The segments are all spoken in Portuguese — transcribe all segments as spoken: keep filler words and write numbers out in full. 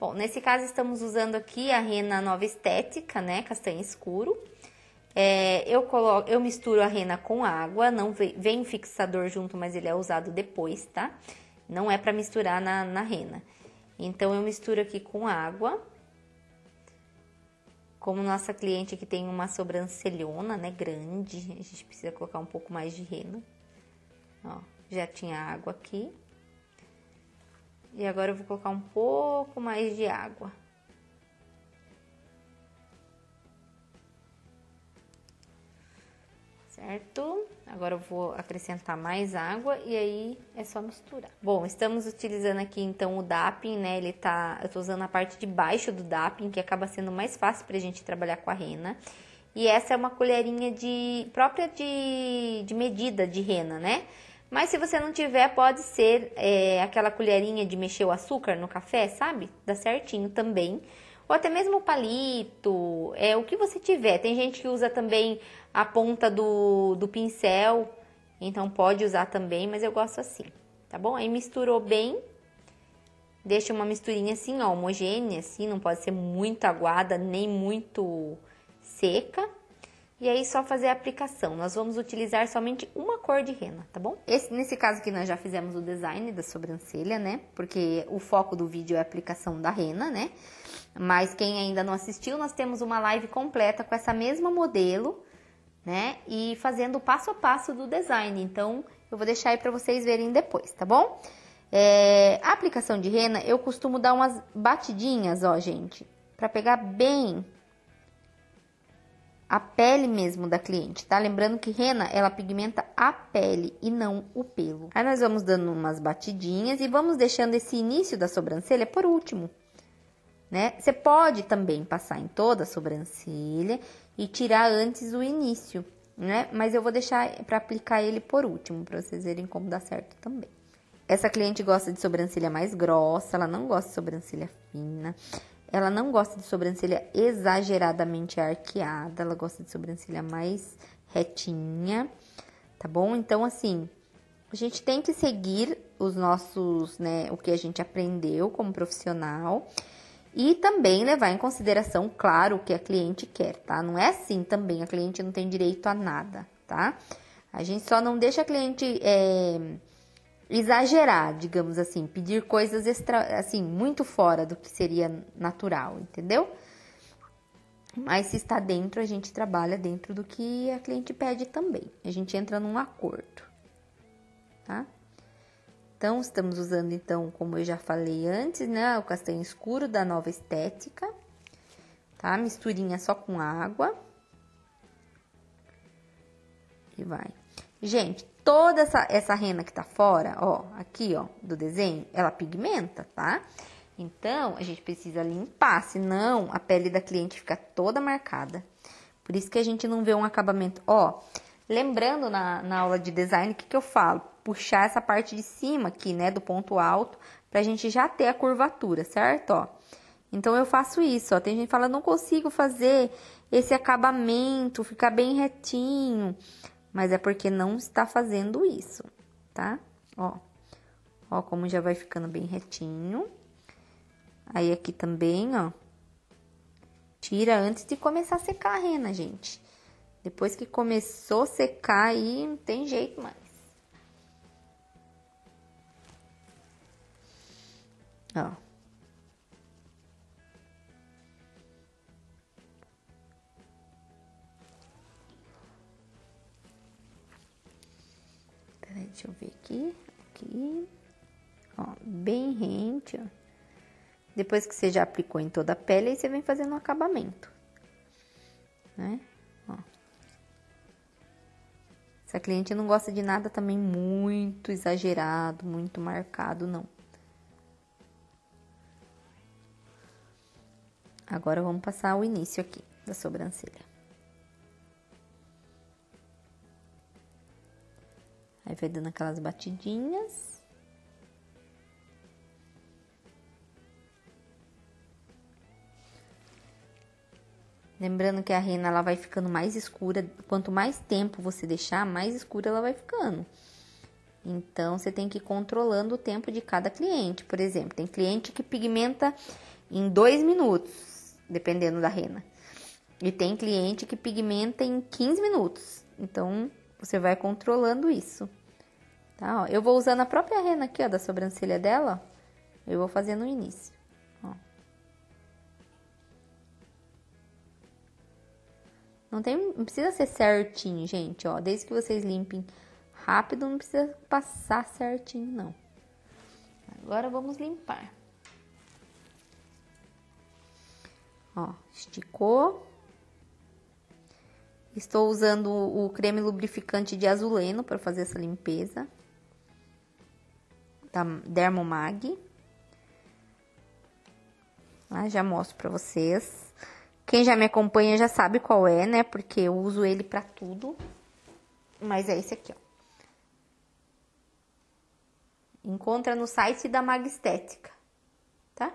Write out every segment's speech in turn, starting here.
Bom, nesse caso estamos usando aqui a rena Nova Estética, né, castanho escuro. É, eu, coloco, eu misturo a rena com água, não vem, vem o fixador junto, mas ele é usado depois, tá? Não é para misturar na, na rena. Então, eu misturo aqui com água. Como nossa cliente aqui tem uma sobrancelhona, né, grande, a gente precisa colocar um pouco mais de rena. Ó, já tinha água aqui. E agora eu vou colocar um pouco mais de água. Certo? Agora eu vou acrescentar mais água e aí é só misturar. Bom, estamos utilizando aqui então o dapping, né? Ele tá, eu tô usando a parte de baixo do dapping, que acaba sendo mais fácil pra gente trabalhar com a rena. E essa é uma colherinha de própria de, de medida de rena, né? Mas se você não tiver, pode ser é, aquela colherinha de mexer o açúcar no café, sabe? Dá certinho também. Ou até mesmo o palito, é o que você tiver. Tem gente que usa também a ponta do, do pincel, então pode usar também, mas eu gosto assim, tá bom? Aí misturou bem, deixa uma misturinha assim, ó, homogênea, assim, não pode ser muito aguada, nem muito seca. E aí, só fazer a aplicação. Nós vamos utilizar somente uma cor de rena, tá bom? Esse, nesse caso aqui, nós já fizemos o design da sobrancelha, né? Porque o foco do vídeo é a aplicação da rena, né? Mas quem ainda não assistiu, nós temos uma live completa com essa mesma modelo, né? E fazendo o passo a passo do design. Então, eu vou deixar aí pra vocês verem depois, tá bom? É, a aplicação de rena, eu costumo dar umas batidinhas, ó, gente. Pra pegar bem a pele mesmo da cliente, tá? Lembrando que rena, ela pigmenta a pele e não o pelo. Aí, nós vamos dando umas batidinhas e vamos deixando esse início da sobrancelha por último, né? Você pode também passar em toda a sobrancelha e tirar antes o início, né? Mas eu vou deixar para aplicar ele por último, para vocês verem como dá certo também. Essa cliente gosta de sobrancelha mais grossa, ela não gosta de sobrancelha fina. Ela não gosta de sobrancelha exageradamente arqueada, ela gosta de sobrancelha mais retinha, tá bom? Então, assim, a gente tem que seguir os nossos, né, o que a gente aprendeu como profissional e também levar em consideração, claro, o que a cliente quer, tá? Não é assim também, a cliente não tem direito a nada, tá? A gente só não deixa a cliente é, exagerar, digamos assim, pedir coisas extra, assim, muito fora do que seria natural, entendeu? Mas se está dentro, a gente trabalha dentro do que a cliente pede também. A gente entra num acordo, tá? Então, estamos usando, então, como eu já falei antes, né? O castanho escuro da Nova Estética, tá? Misturinha só com água. E vai. Gente, toda essa, essa rena que tá fora, ó, aqui, ó, do desenho, ela pigmenta, tá? Então, a gente precisa limpar, senão a pele da cliente fica toda marcada. Por isso que a gente não vê um acabamento. Ó, lembrando na, na aula de design, o que que eu falo? Puxar essa parte de cima aqui, né, do ponto alto, pra gente já ter a curvatura, certo? Ó, então, eu faço isso, ó. Tem gente que fala, não consigo fazer esse acabamento, ficar bem retinho. Mas é porque não está fazendo isso, tá? Ó, ó como já vai ficando bem retinho. Aí, aqui também, ó. Tira antes de começar a secar a rena, gente. Depois que começou a secar, aí não tem jeito mais. Ó. Peraí, deixa eu ver aqui. Aqui. Ó, bem rente, ó. Depois que você já aplicou em toda a pele, aí você vem fazendo o acabamento, né? Ó. Essa cliente não gosta de nada também muito exagerado, muito marcado, não. Agora, vamos passar o início aqui da sobrancelha. Aí, vai dando aquelas batidinhas. Lembrando que a rena, ela vai ficando mais escura. Quanto mais tempo você deixar, mais escura ela vai ficando. Então, você tem que ir controlando o tempo de cada cliente. Por exemplo, tem cliente que pigmenta em dois minutos, dependendo da rena. E tem cliente que pigmenta em quinze minutos. Então, você vai controlando isso. Tá, ó. Eu vou usando a própria rena aqui, ó, da sobrancelha dela. Eu vou fazer no início. Ó. Não, tem, não precisa ser certinho, gente, ó. Desde que vocês limpem rápido, não precisa passar certinho, não. Agora, vamos limpar. Ó, esticou. Estou usando o creme lubrificante de azuleno para fazer essa limpeza. Da Dermomag. Ah, já mostro para vocês. Quem já me acompanha já sabe qual é, né? Porque eu uso ele para tudo. Mas é esse aqui, ó. Encontra no site da Mag Estética, tá?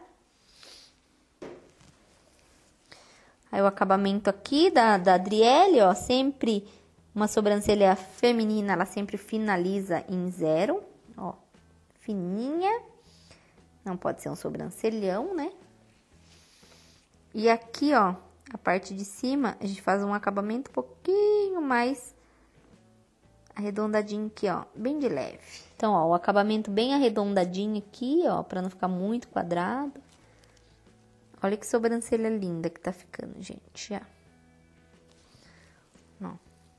Aí o acabamento aqui da, da Adriele, ó, sempre uma sobrancelha feminina, ela sempre finaliza em zero, ó, fininha. Não pode ser um sobrancelhão, né? E aqui, ó, a parte de cima, a gente faz um acabamento um pouquinho mais arredondadinho aqui, ó, bem de leve. Então, ó, o acabamento bem arredondadinho aqui, ó, pra não ficar muito quadrado. Olha que sobrancelha linda que tá ficando, gente, ó. Ó.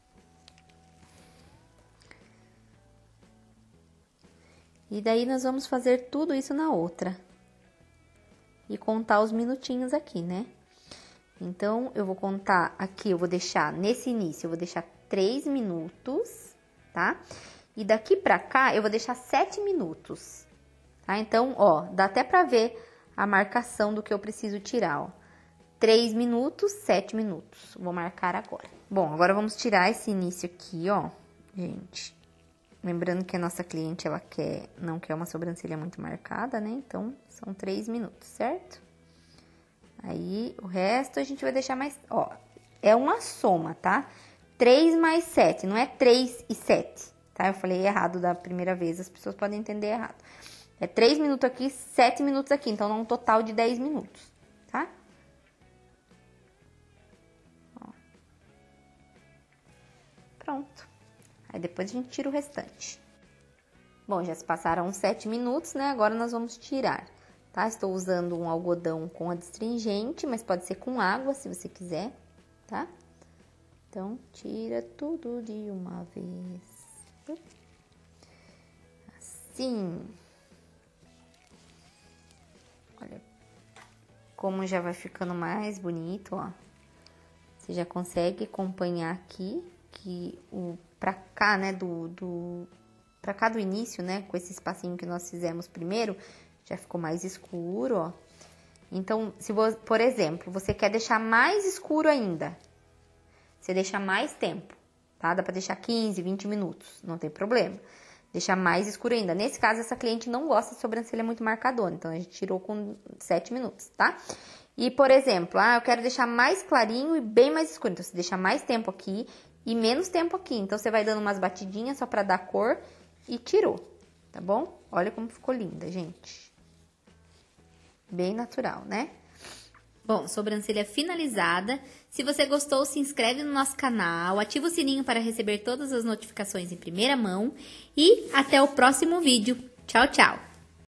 E daí, nós vamos fazer tudo isso na outra. E contar os minutinhos aqui, né? Então, eu vou contar aqui, eu vou deixar, nesse início, eu vou deixar três minutos, tá? E daqui pra cá, eu vou deixar sete minutos, tá? Então, ó, dá até pra ver a marcação do que eu preciso tirar, ó. três minutos, sete minutos. Vou marcar agora. Bom, agora vamos tirar esse início aqui, ó, gente. Lembrando que a nossa cliente, ela quer, não quer uma sobrancelha muito marcada, né? Então, são três minutos, certo? Aí, o resto a gente vai deixar mais... Ó, é uma soma, tá? três mais sete, não é três e sete, tá? Eu falei errado da primeira vez, as pessoas podem entender errado. É três minutos aqui, sete minutos aqui, então dá um total de dez minutos, tá? Ó. Pronto. Aí depois a gente tira o restante. Bom, já se passaram uns sete minutos, né? Agora nós vamos tirar, tá? Estou usando um algodão com adstringente, mas pode ser com água, se você quiser, tá? Então, tira tudo de uma vez. Assim. Olha como já vai ficando mais bonito, ó. Você já consegue acompanhar aqui que o pra cá, né, do, do pra cá do início, né, com esse espacinho que nós fizemos primeiro, já ficou mais escuro, ó. Então, se você, por exemplo, você quer deixar mais escuro ainda, você deixa mais tempo, tá? Dá pra deixar quinze, vinte minutos, não tem problema. Deixar mais escuro ainda. Nesse caso, essa cliente não gosta de sobrancelha muito marcadona, então a gente tirou com sete minutos, tá? E, por exemplo, ah, eu quero deixar mais clarinho e bem mais escuro, então você deixa mais tempo aqui e menos tempo aqui. Então, você vai dando umas batidinhas só pra dar cor e tirou, tá bom? Olha como ficou linda, gente. Bem natural, né? Bom, sobrancelha finalizada. Se você gostou, se inscreve no nosso canal, ativa o sininho para receber todas as notificações em primeira mão e até o próximo vídeo. Tchau, tchau!